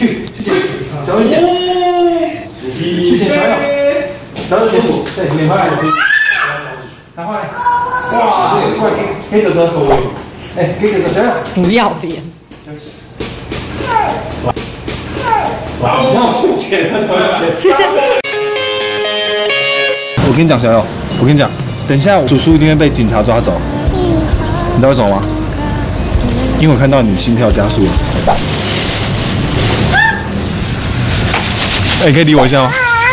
小一点，去捡小友，小友捡土，对，捡回来就可以。拿回来，哇，快给哥哥，哎，给哥哥小友， 不要脸。 哇，你让我去捡，他就要捡。我跟你讲，小友，我跟你讲，等一下叔叔一定会被警察抓走。你知道为什么吗？因为我看到你心跳加速了。哎，可以理我一下吗？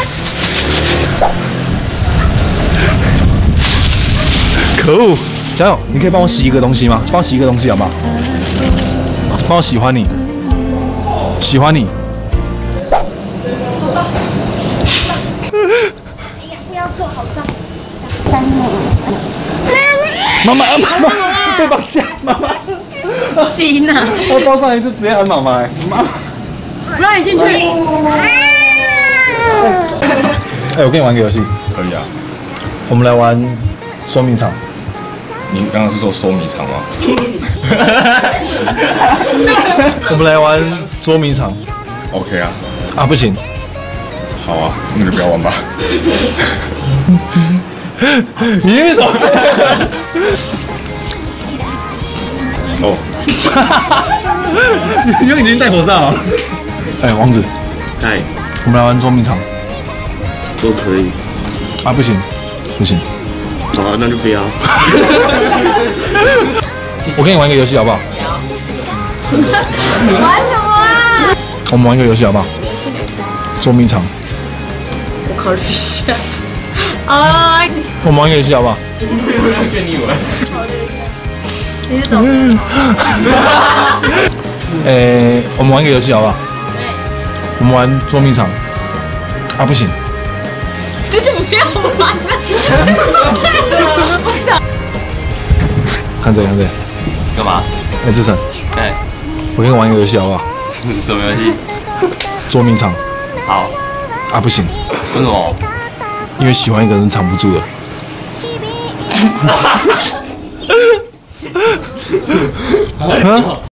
可恶！小友，你可以帮我洗一个东西吗？帮我洗一个东西好不好？帮我喜欢你，喜欢你。 哎呀，不要做好脏，脏妈妈，被绑架，妈妈。 行啊！ 我招上一次直接喊妈妈，妈， 不让你进去。 哎，我跟你玩个游戏， 可以啊。 我们来玩捉迷藏。 你刚刚是说收米肠吗？ 我们来玩捉迷藏。 OK 啊。 啊，不行。 好啊，那就不要玩吧。 你那种。 哦。 你又已经戴口罩了。哎，王子。 哎， 我们来玩捉迷藏。 都可以。 啊，不行，不行。 好啊，那就不要。 我跟你玩一个游戏好不好？ 玩什么啊？ 我们玩一个游戏好不好？捉迷藏。 我考虑一下。啊！ 我们玩一个游戏好不好？ 跟你玩。 你是怎么？ 我们玩一个游戏好不好？我们玩捉迷藏。啊，不行。 这就不要玩了。 看这，看这。 干嘛？ 哎，志成。 哎， 我跟你玩一个游戏好不好？ 什么游戏？ 捉迷藏。 好。 啊，不行。 为什么？ 因为喜欢一个人藏不住了。